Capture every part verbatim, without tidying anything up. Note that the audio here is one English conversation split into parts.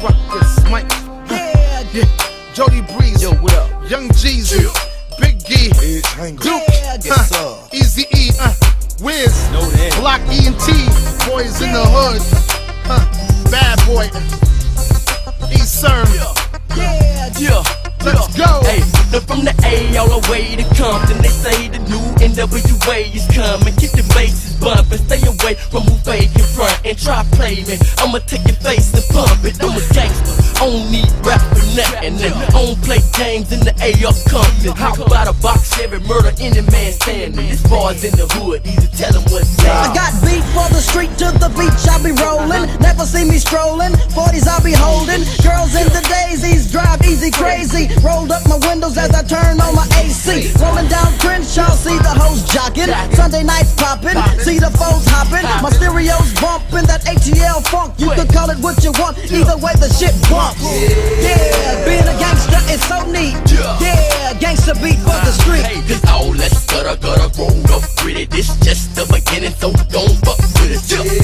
Ruckus, Mike, Yeah, yeah, Jody Breeze, Yo, what up? Young Jeezy, Big G, Duke, Yeah, yes, uh, sir. Easy E, uh, Wiz, Know that. Block E and T, boys in the hood, huh, Bad Boy, East Serm, yeah, Yeah. let's go. Hey, look from the A all the way to Compton. They say the new N W A is coming. Keep the bases bumping. Stay away from who fake in front and try play me. I'ma take your face and pump it. I'm a gangster. I don't need rap for nothing. And I don't play games in the A of Compton. Hop out a box, every murder, any man standing. This bar's in the hood. Easy tell them what's I down. got beat for the street to the beach, I be rolling. Never see me strolling. forties I be holding. Girls in the daisies, drive easy crazy. Rolled up my windows as I turn on my A C. Rolling down Crenshaw, see the hoes jocking. Sunday nights popping, see the foes hopping. My stereo's bumping that A T L funk. You can call it what you want, either way the shit bumps. Yeah, being a gangster is so neat. Yeah, gangster beat for the street. Hey, cause all that gutter gutter rolled up pretty. This just the beginning, so don't fuck with it.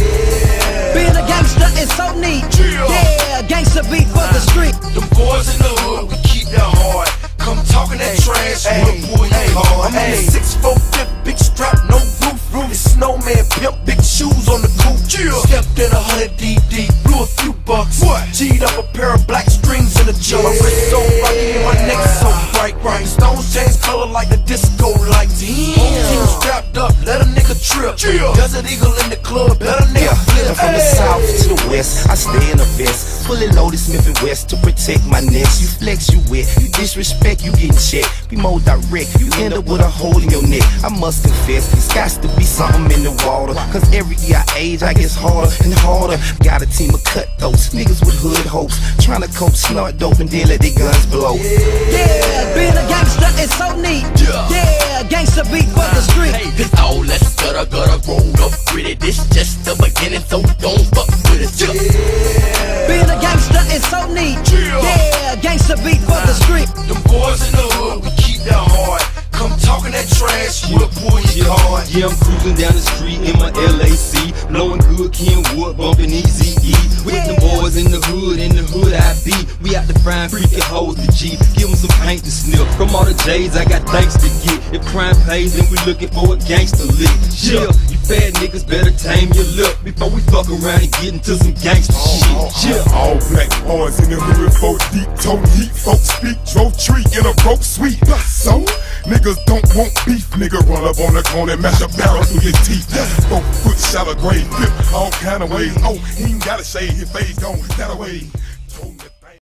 Yeah. Being a gangster is so neat. Yeah, gangster beat for the street. Them boys in the hood, we keep that hard. Come talking that trash, we'll pull your card. I'm in the six four flip, big strap, no roof. The snowman pimp, big shoes on the coupe. Stepped in a hundred deep deep, blew a few bucks. G'd up a pair of black strings in the jump. My wrist so rocky and my neck so bright. Right, stones change color like the disco lights. Team strapped up, let a nigga trip. Desert Eagle in the club, better nigga flip. From the south to the west, I stay in a vest. Fully loaded Smith and West to protect my necks. You flex, you wet. You disrespect, you getting checked. Be more direct, you end up with a hole in your neck. I must confess, it's got to be something in the water. Cause every year I age, I get harder and harder. Got a team of cutthroats, niggas with hood hopes. Trying to cope, snort dope, and then let their guns blow. Yeah, being a gangster is so neat. Yeah, gangster beat for the street. Hey, cause all that gutter gutter rolled up pretty. This just the beginning, so don't fuck with it. Yeah. Being a gangster is so neat. Yeah, gangster beat for the street. Them boys in the hood, we keep that hard. Come talking that trash, we'll pull your card. Yeah, I'm cruising down the street in my L A C, blowing good Kenwood, bumping Easy E. With the boys in the hood, in the hood I be. We out to find freaky hoes to G, give them some paint to sniff. From all the J's, I got thanks to get. If crime pays, then we looking for a gangster lick. Yeah, you fat niggas better tame your lip before we fuck around and get into some gangster shit. Yeah. All black boys in the hood, four deep, toe heat, folks speak, drove tree in a broke suite. So, niggas don't want beef, nigga run up on the corner and mash a barrel through your teeth. Four foot shallow grave, flip all kind of ways. Oh, he ain't gotta shave his face, gone that away.